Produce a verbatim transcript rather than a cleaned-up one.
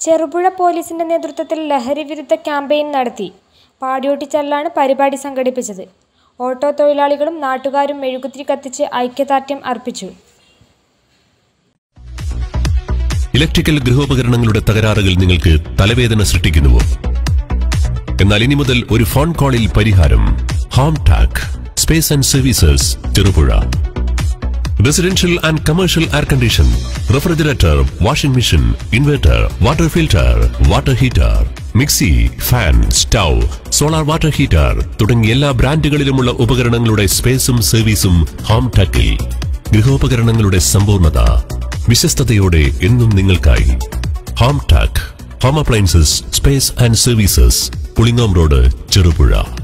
ചെറുപുഴ പോലീസിന്റെ നേതൃത്വത്തിൽ ലഹരി വിരുദ്ധ ക്യാമ്പയിൻ നടത്തി. പാടിയോട്ടിച്ചാലിലാണ് പരിപാടി സംഘടിപ്പിച്ചത്. ഓട്ടോ തൊഴിലാളികളും നാട്ടുകാരും മെഴുകുതിരി കത്തിച്ച് ഐക്യദാർഢ്യം അർപ്പിച്ചു. ഇലക്ട്രിക്കൽ ഗൃഹോപകരണങ്ങളുടെ തകരാറുകൾ നിങ്ങൾക്ക് തലവേദന സൃഷ്ടിക്കുന്നുവോ? എന്നാൽ ഇനി മുതൽ ഒരു ഫോൺ കോളിൽ പരിഹാരം. Home tech space and services Cherupuzha. Residential and commercial air condition, refrigerator, washing machine, inverter, water filter, water heater, mixie, fan, stove, solar water heater തുടങ്ങിയ എല്ലാ ബ്രാൻഡുകളിലുമുള്ള ഉപകരണങ്ങളുടെ സ്പേസും സർവീസും ഹോം ടാക്കിൽ. ഗൃഹോപകരണങ്ങളുടെ സമ്പൂർണ്ണത വിശ്വസ്തയോടെ എന്നും നിങ്ങൾക്കായി. Home tech home appliances space and services, Pulingome road, Cherupuzha.